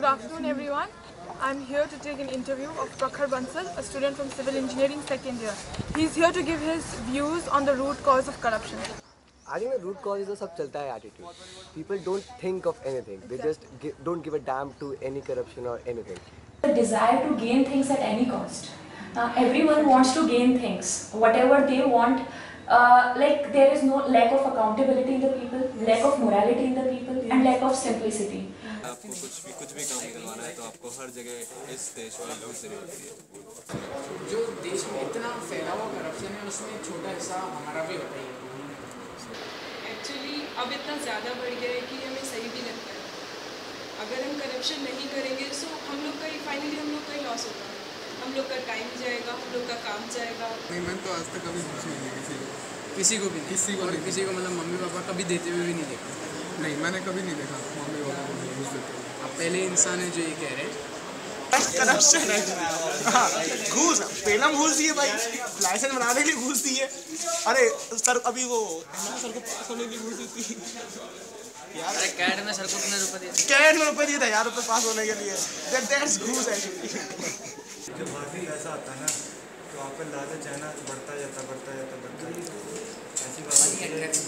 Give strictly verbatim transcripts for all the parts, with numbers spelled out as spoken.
Good afternoon, everyone. I'm here to take an interview of Prakhar Bansal, a student from Civil Engineering second year. He's here to give his views on the root cause of corruption. I think the root cause is the sab chalta hai attitude. People don't think of anything. They just give, don't give a damn to any corruption or anything. The desire to gain things at any cost. Uh, everyone wants to gain things, whatever they want. Uh, like there is no lack of accountability in the people, lack of morality in the people, and lack of simplicity. आपको कुछ भी कुछ भी काम निकलवाना है तो आपको हर जगह इस देश में घूस देनी होती है। जो देश में इतना फैला हुआ करप्शन है उसमें छोटा हिस्सा हमारा भी होता है। एक्चुअली अब इतना ज़्यादा बढ़ गया है कि हमें सही भी लगता है। अगर हम करप्शन नहीं करेंगे तो हम लोग का ही फाइनली हम लोग का ही लॉस होगा। हम लोग का टाइम जाएगा, हम लोग का काम जाएगा। नहीं, मैंने तो आज तक कभी घूस नहीं दी किसी को किसी को भी किसी को नहीं किसी को मतलब मम्मी पापा कभी देते हुए भी नहीं देखा। नहीं, मैंने कभी नहीं देखा मम्मी पापा को घूस देते हुए। अब पहले इंसान है जो ये कह रहे हैं करप्शन है। हाँ, घूस पहला घूस दिए भाई, लाइसेंस बनाने के लिए घूस दिए। अरे सर अभी वो सर को पास होने के लिए घूस दी थी यार। अरे कैट में सर को कितने रुपए दिए? कैट में रुपए दिए थे यार रुपए पास होने के लिए। दैट दैट्स घूस एक्चुअली। जब हाथ में पैसा आता है ना तो आपका लालच है ना बढ़ता जाता बढ़ता जाता बढ़ता जाता ऐसी बात नहीं है।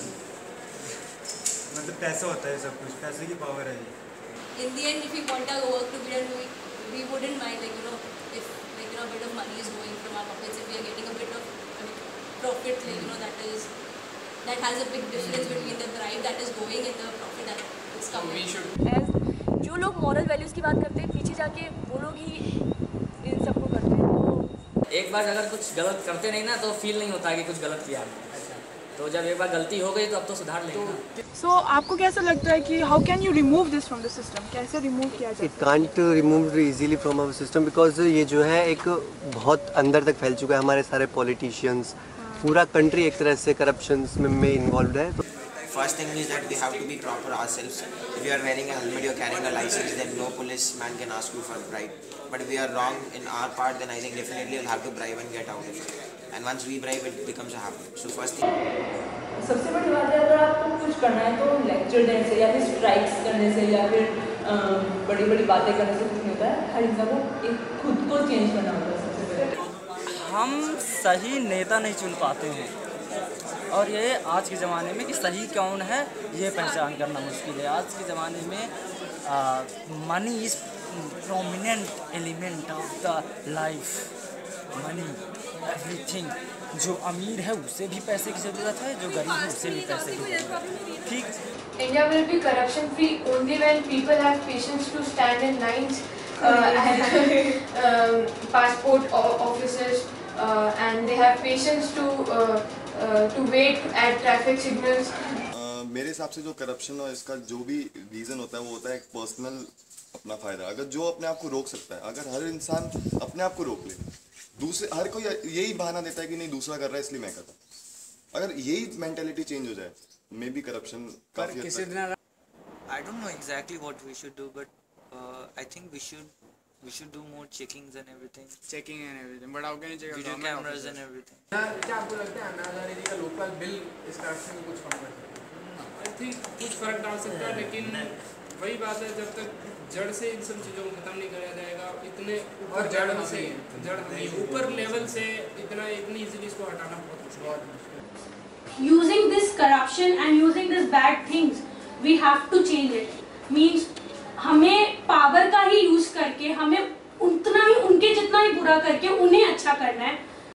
मतलब पैसा होता है सब कुछ, पैसे की पावर है ये। In the end, if we want our work to be done, we, we wouldn't mind, like, you know, if, like, you know, a bit of money is going from our pockets, if we are getting a bit of I mean, profit, like, you know, that is, that has a big difference between the bribe that is going and the profit that is coming. So we should... As जो लोग moral values की बात करते हैं, पीछे जाके वो लोग ही इन सबको करते हैं। तो एक बार अगर कुछ गलत करते नहीं ना तो फील नहीं होता कि कुछ गलत किया। तो जब एक बार गलती हो गई तो अब तो सुधार लेंगे ना। So आपको कैसा लगता है कि how can you remove this from the system? कैसे remove किया जाए? It can't remove easily from our system because ये जो है एक बहुत अंदर तक फैल चुका है। हमारे सारे politicians, पूरा country एक तरह से corruption में involved है। First thing is that we have to be proper ourselves. If you are wearing a helmet, you are carrying a license, then no policeman can ask you for a bribe. But if we are wrong in our part, then I think definitely you'll have to bribe and get out of it. And once we bribe, it becomes a habit. So first thing. सबसे बड़ी बात है अगर आपको कुछ करना है तो लेक्चर देने से या फिर स्ट्राइक्स करने से या फिर बड़ी बड़ी बातें करने से कुछ नहीं होता है। हर इंसान को एक खुद को चेंज करना होता है सबसे पहले। हम सही नेता नहीं चुन पाते हैं और ये आज के ज़माने में कि सही कौन है ये पहचान करना मुश्किल है। आज के ज़माने में money is prominent element of the life. Money everything. जो अमीर है उससे भी पैसे की ज़रूरत है, जो गरीब है उससे भी पैसे की ज़रूरत है। ठीक। India will be corruption free only when people have patience to stand in lines uh, at um, passport offices uh, and they have patience to uh, uh, to wait at traffic signals. uh, मेरे हिसाब से जो corruption और इसका जो भी reason होता है वो होता है एक पर्सनल अपना फ़ायदा। अगर जो अपने आप को रोक सकता है, अगर हर इंसान अपने आप को रोक ले, दूसरे हर कोई यही बहाना देता है कि नहीं दूसरा कर रहा है इसलिए मैं करता हूँ। अगर यही मेंटालिटी चेंज हो जाए मे बी करप्शन काफी हद तक। I don't know exactly what we should do, but uh, I think we should we should do more checkings and everything. Checking and everything. But how can you check? Video cameras and everything. क्या आपको लगता है अन्ना हजारे जी का local bill इस corruption में कुछ फर्क पड़ता है? आई थिंक कुछ फर्क डाल सकता है, लेकिन वही बात है जब तक जड़ से इन सब चीज़ों को खत्म नहीं कराया जाएगा, इतने ऊपर जड़ से जड़ ऊपर लेवल से इतना इतनी इजीली इसको हटाना बहुत मुश्किल। Using this corruption and using this bad things, we have to change it. Means हमें पावर का ही यूज करके हमें उतना ही उनके जितना ही बुरा करके उन्हें अच्छा करना है।